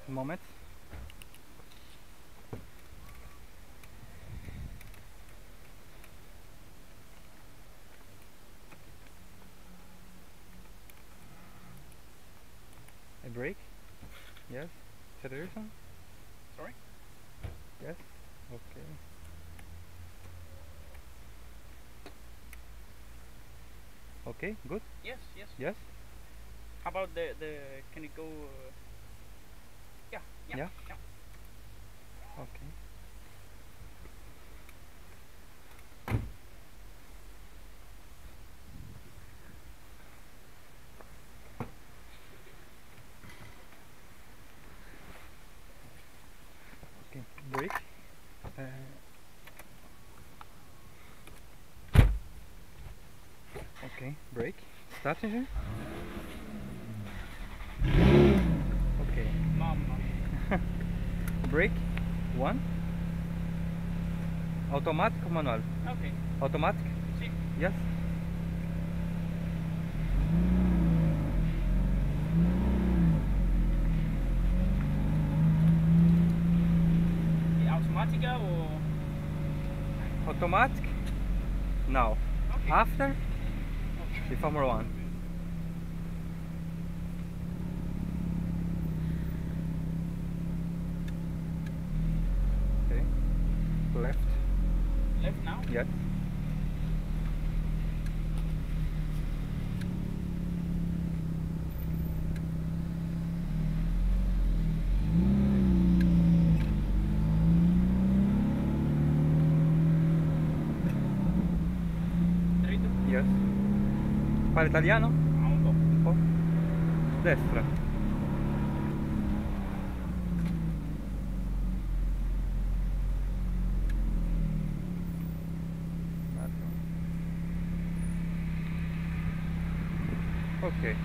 moment. A brake? Yes. Acceleration? Sorry? Yes. Okay. Okay, good. Yes, yes. Yes. How about the can it go? Yeah, yeah, Yeah. yeah. Okay. Okay. Brake. Okay. Brake. Start engine. Okay. Mamma. Brake. 1. Automatic or manual? Okay. Automatic? See. Yes. Automatica or? Automatic. Now. Okay. After Okay. the Formula 1. Okay. Left. Left now. Yes. Dritto. Yes. Parla italiano? Ah, un po'. Un po'. Destra. Un attimo. Ok.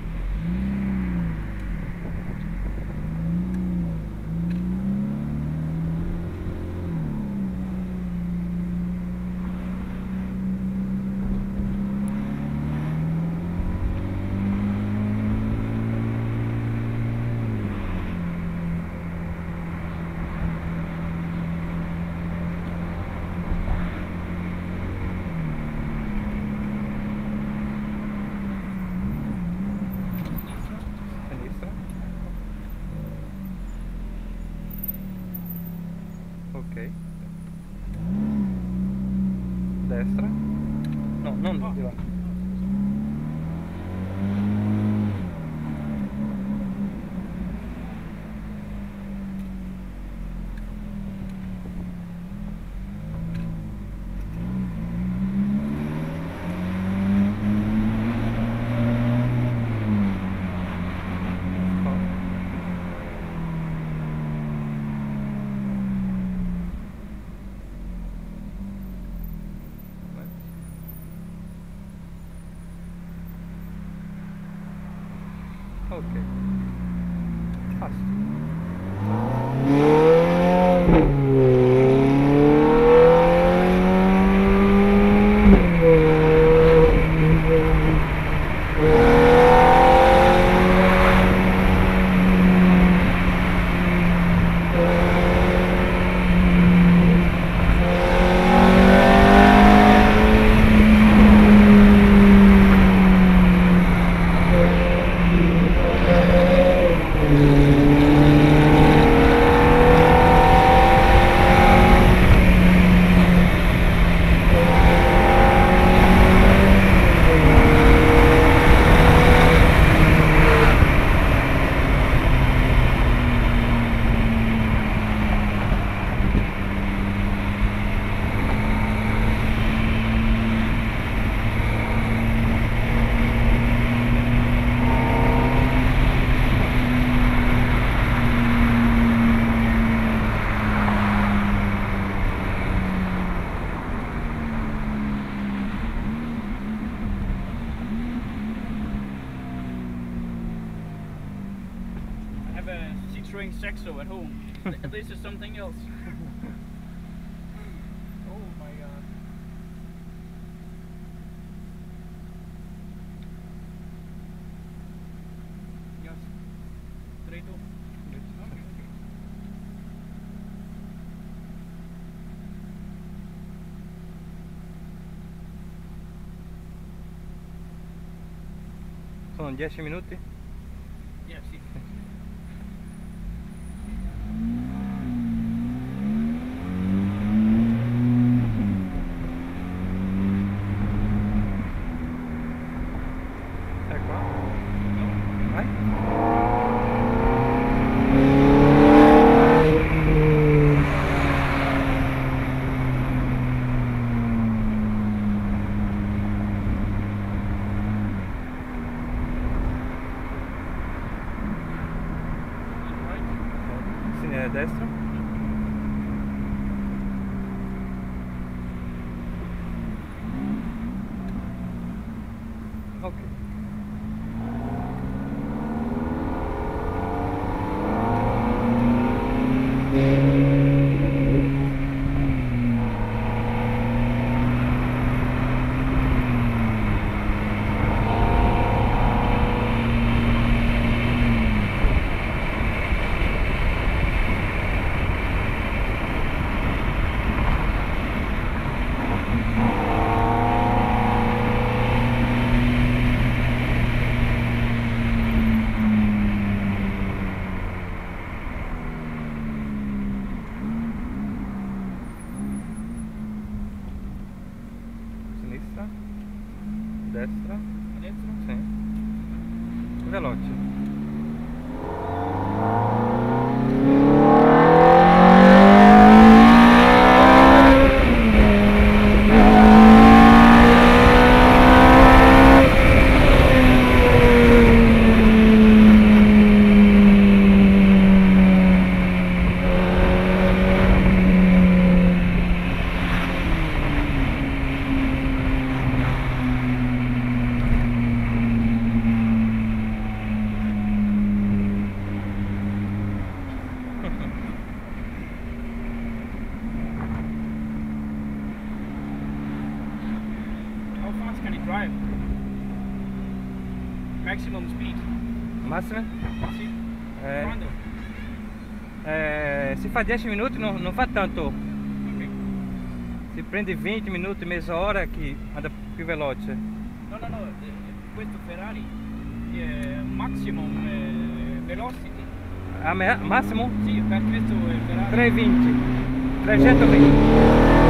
Sinistra. Ok. Destra. No, non Oh. di là. Ok. Fast. I have a Citroen Saxo at home. This is something else. Oh my god. Yes. Dritto. Sinistra. sono 10 minuti? Yeah, sì. È qua? No? Vai? A destra? Ok. Sinistra? Destra? A destra? Sì. Veloce. How fast can it drive? Maximum speed? Massima? Sì. Eh, Quando? si fa 10 minuti, non fa tanto. Ok. Si prende 20 minuti, mezz'ora che anda più veloce. No, questo Ferrari è maximum velocity. Massimo? Sì, per questo è Ferrari. 320. 320.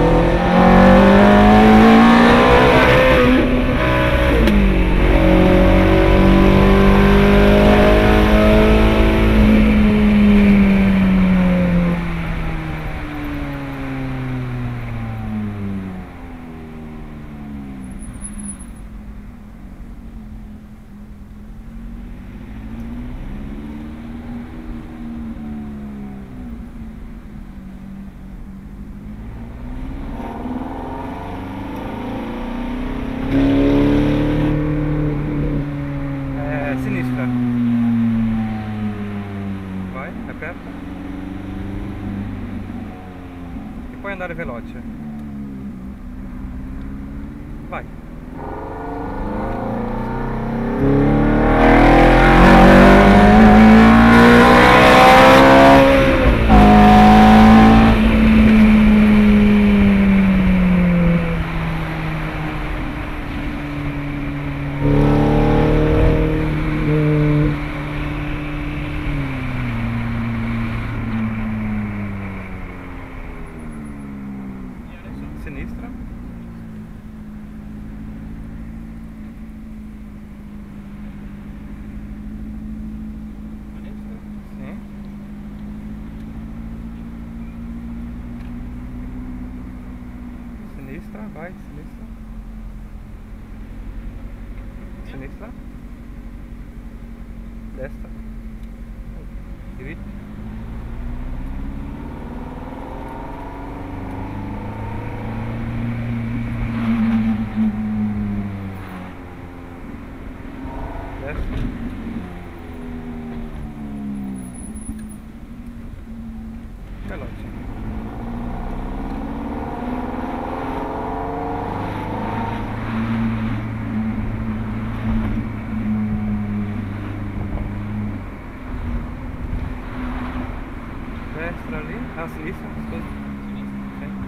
Sinistra. Vai, aperta. E puoi andare veloce. Vai. Sinistra. A destra? Sì. Sinistra, vai, sinistra. Sinistra. Destra. Diritto. Destra. Veloce. Destra lì, a sinistra, scusa. Sinistra? Sì.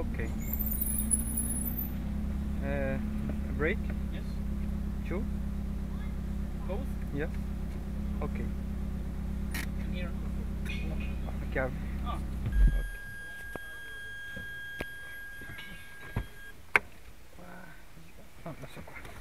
Okay. Brake? Yes. 2? Both? Yes. Okay. Here. Aqui a... Ah. Vamos, socorro.